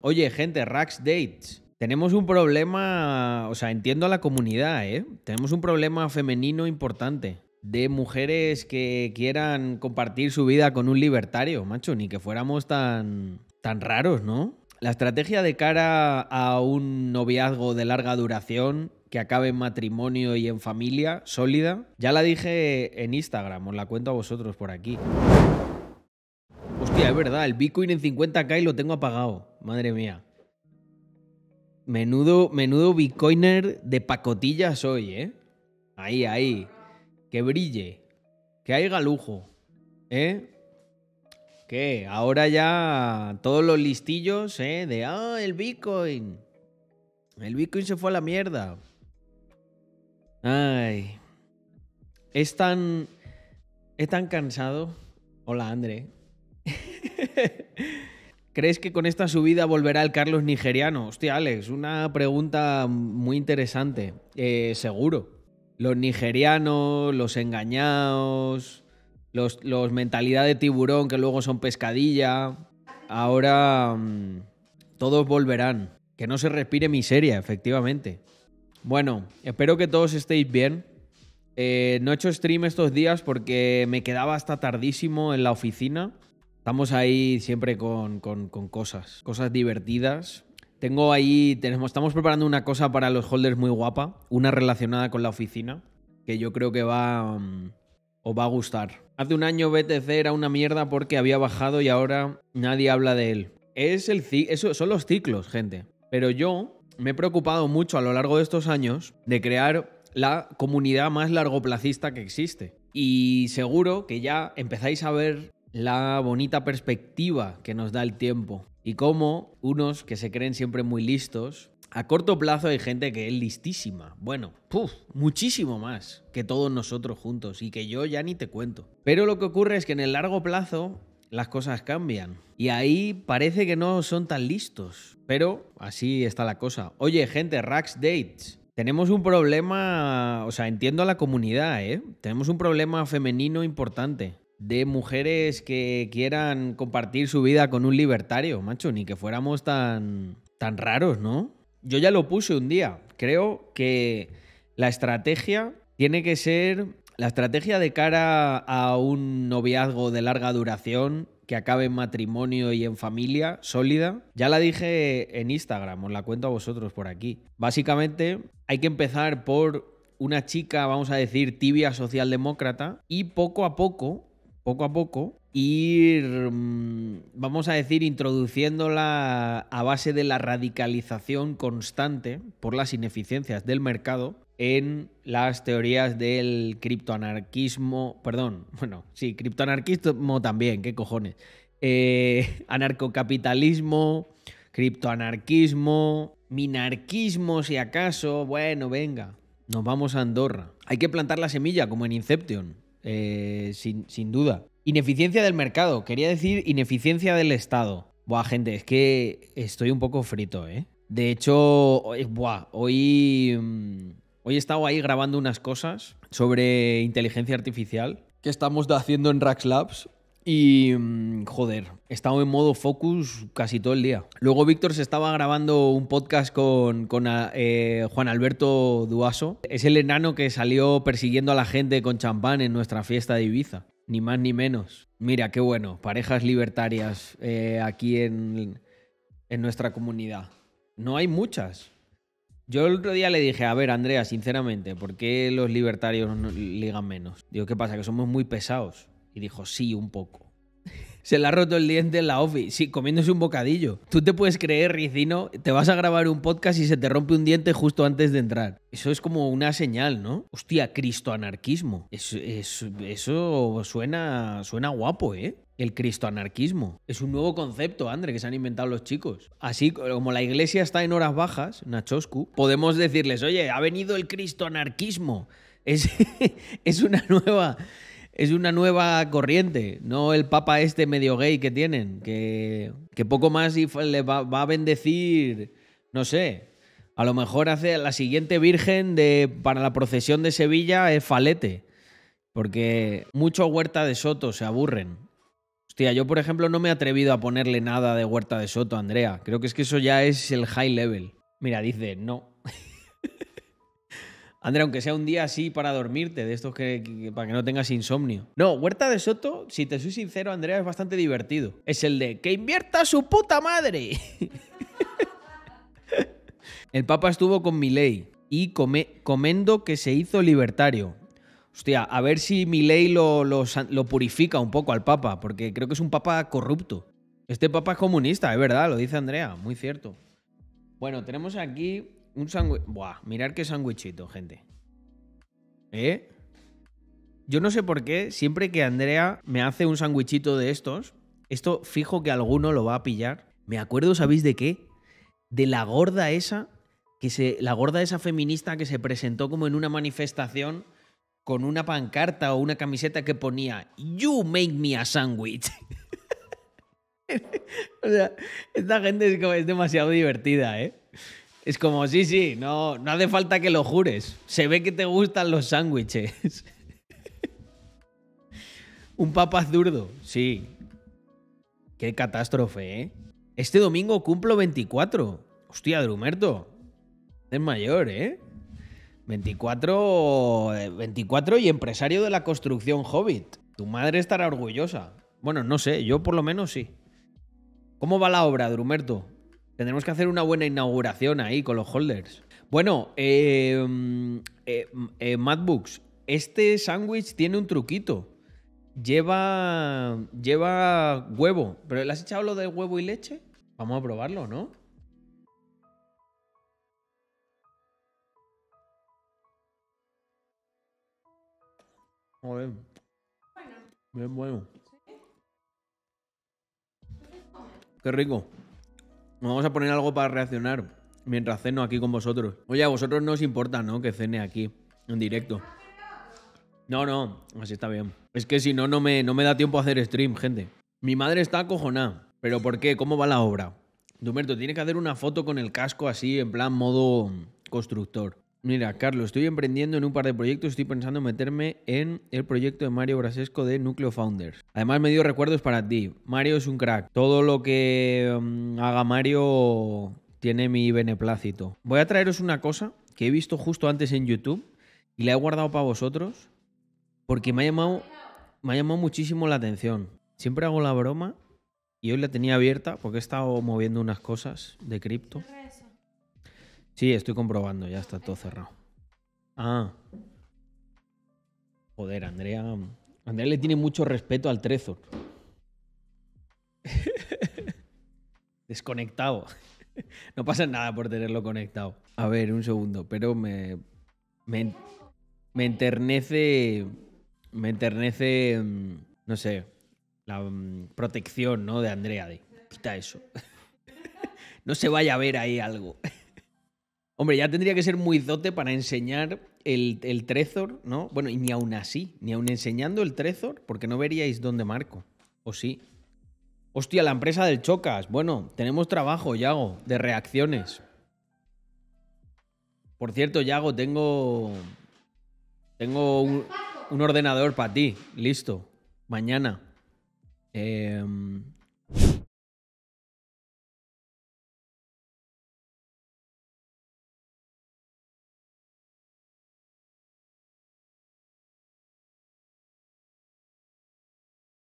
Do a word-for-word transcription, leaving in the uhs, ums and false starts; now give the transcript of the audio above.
Oye, gente, Rax Dates. Tenemos un problema, o sea, entiendo a la comunidad, ¿eh? Tenemos un problema femenino importante de mujeres que quieran compartir su vida con un libertario, macho, ni que fuéramos tan, tan raros, ¿no? La estrategia de cara a un noviazgo de larga duración que acabe en matrimonio y en familia sólida, ya la dije en Instagram, os la cuento a vosotros por aquí. Hostia, es verdad, el Bitcoin en cincuenta K y lo tengo apagado, madre mía. Menudo, menudo bitcoiner de pacotilla soy, ¿eh? Ahí, ahí. Que brille. Que haya lujo. ¿Eh? ¿Qué? Ahora ya todos los listillos, ¿eh? De, ah, el Bitcoin. El Bitcoin se fue a la mierda. Ay. Es tan... Es tan cansado. Hola, André. ¿Crees que con esta subida volverá el Carlos nigeriano? Hostia, Alex, una pregunta muy interesante. Eh, seguro. Los nigerianos, los engañados, los, los mentalidad de tiburón que luego son pescadilla. Ahora mmm, todos volverán. Que no se respire miseria, efectivamente. Bueno, espero que todos estéis bien. Eh, no he hecho stream estos días porque me quedaba hasta tardísimo en la oficina. Estamos ahí siempre con, con, con cosas, cosas divertidas. Tengo ahí, tenemos, estamos preparando una cosa para los holders muy guapa, una relacionada con la oficina, que yo creo que va, um, os va a gustar. Hace un año B T C era una mierda porque había bajado y ahora nadie habla de él. Es el, eso son los ciclos, gente. Pero yo me he preocupado mucho a lo largo de estos años de crear la comunidad más largoplacista que existe. Y seguro que ya empezáis a ver la bonita perspectiva que nos da el tiempo y cómo unos que se creen siempre muy listos, a corto plazo hay gente que es listísima, bueno, puf, muchísimo más que todos nosotros juntos y que yo ya ni te cuento. Pero lo que ocurre es que en el largo plazo las cosas cambian y ahí parece que no son tan listos, pero así está la cosa. Oye, gente, Rax Dates. Tenemos un problema, o sea, entiendo a la comunidad, ¿eh? Tenemos un problema femenino importante de mujeres que quieran compartir su vida con un libertario, macho, ni que fuéramos tan, tan raros, ¿no? Yo ya lo puse un día. Creo que la estrategia tiene que ser la estrategia de cara a un noviazgo de larga duración que acabe en matrimonio y en familia sólida. Ya la dije en Instagram, os la cuento a vosotros por aquí. Básicamente hay que empezar por una chica, vamos a decir, tibia socialdemócrata y poco a poco... poco a poco, ir, vamos a decir, introduciéndola a base de la radicalización constante por las ineficiencias del mercado en las teorías del criptoanarquismo, perdón, bueno, sí, criptoanarquismo también, qué cojones, eh, anarcocapitalismo, criptoanarquismo, minarquismo si acaso, bueno, venga, nos vamos a Andorra. Hay que plantar la semilla como en Inception. Eh, sin, sin duda. Ineficiencia del mercado. Quería decir ineficiencia del Estado. Buah, gente, es que estoy un poco frito, ¿eh? De hecho, buah, hoy, hoy he estado ahí grabando unas cosas sobre inteligencia artificial que estamos haciendo en Rax Labs. Y, joder, he estado en modo focus casi todo el día. Luego Víctor se estaba grabando un podcast con, con eh, Juan Alberto Duaso. Es el enano que salió persiguiendo a la gente con champán en nuestra fiesta de Ibiza. Ni más ni menos. Mira, qué bueno. Parejas libertarias eh, aquí en, en nuestra comunidad. No hay muchas. Yo el otro día le dije, a ver, Andrea, sinceramente, ¿por qué los libertarios no ligan menos? Digo, ¿qué pasa? ¿Que somos muy pesados? Y dijo, sí, un poco. Se le ha roto el diente en la ofi. Sí, comiéndose un bocadillo. Tú te puedes creer, Ricino, te vas a grabar un podcast y se te rompe un diente justo antes de entrar. Eso es como una señal, ¿no? Hostia, cristoanarquismo. Eso, eso, eso suena, suena guapo, ¿eh? El cristoanarquismo. Es un nuevo concepto, André, que se han inventado los chicos. Así como la iglesia está en horas bajas, Nachoscu, podemos decirles, oye, ha venido el cristoanarquismo. Es, es una nueva... Es una nueva corriente, no el papa este medio gay que tienen, que, que poco más y le va, va a bendecir, no sé, a lo mejor hace la siguiente virgen de, para la procesión de Sevilla es Falete, porque mucho Huerta de Soto se aburren. Hostia, yo por ejemplo no me he atrevido a ponerle nada de Huerta de Soto a Andrea. Creo que es que eso ya es el high level. Mira, dice, no. Andrea, aunque sea un día así para dormirte, de estos que, que- para que no tengas insomnio. No, Huerta de Soto, si te soy sincero, Andrea, es bastante divertido. Es el de ¡que invierta su puta madre! El Papa estuvo con Milei y come, comendo que se hizo libertario. Hostia, a ver si Milei lo, lo, san- lo purifica un poco al Papa, porque creo que es un Papa corrupto. Este Papa es comunista, es verdad, lo dice Andrea, muy cierto. Bueno, tenemos aquí un sándwich. Buah, mirad qué sándwichito, gente. ¿Eh? Yo no sé por qué, siempre que Andrea me hace un sándwichito de estos, esto fijo que alguno lo va a pillar. Me acuerdo, ¿sabéis de qué? De la gorda esa, que se, la gorda esa feminista que se presentó como en una manifestación con una pancarta o una camiseta que ponía You make me a sandwich. O sea, esta gente es, como- es demasiado divertida, ¿eh? Es como, sí, sí, no, no hace falta que lo jures. Se ve que te gustan los sándwiches. Un papa zurdo, sí. Qué catástrofe, ¿eh? Este domingo cumplo veinticuatro. Hostia, Drumerto. Es mayor, ¿eh? veinticuatro, eh, veinticuatro y empresario de la construcción Hobbit. Tu madre estará orgullosa. Bueno, no sé, yo por lo menos sí. ¿Cómo va la obra, Drumerto? Tendremos que hacer una buena inauguración ahí con los holders. Bueno, eh, mm, eh, mm, eh, Madbooks, este sándwich tiene un truquito. Lleva, lleva huevo. ¿Pero le has echado lo de huevo y leche? Vamos a probarlo, ¿no? Joder, bien bueno. Qué rico. Nos vamos a poner algo para reaccionar mientras ceno aquí con vosotros. Oye, a vosotros no os importa, ¿no? Que cene aquí, en directo. No, no, así está bien. Es que si no, no me, no me da tiempo a hacer stream, gente. Mi madre está acojonada. ¿Pero por qué? ¿Cómo va la obra? Dumerto, tiene que hacer una foto con el casco así, en plan modo constructor. Mira, Carlos, estoy emprendiendo en un par de proyectos. Estoy pensando en meterme en el proyecto de Mario Brasesco de Núcleo Founders. Además, me dio recuerdos para ti. Mario es un crack. Todo lo que um, haga Mario tiene mi beneplácito. Voy a traeros una cosa que he visto justo antes en YouTube y la he guardado para vosotros porque me ha llamado, me ha llamado muchísimo la atención. Siempre hago la broma y hoy la tenía abierta porque he estado moviendo unas cosas de cripto. Sí, estoy comprobando, ya está todo cerrado. Ah. Joder, Andrea. Andrea le tiene mucho respeto al Trezor. Desconectado. No pasa nada por tenerlo conectado. A ver, un segundo, pero me. Me, me enternece. Me enternece. mm, No sé. La mm, protección, ¿no? De Andrea. De, quita eso. No se vaya a ver ahí algo. Hombre, ya tendría que ser muy dote para enseñar el, el Trezor, ¿no? Bueno, y ni aún así, ni aún enseñando el Trezor, porque no veríais dónde marco. ¿O sí? Hostia, la empresa del Chocas. Bueno, tenemos trabajo, Yago, de reacciones. Por cierto, Yago, tengo. Tengo un, un ordenador para ti, listo. Mañana. Eh,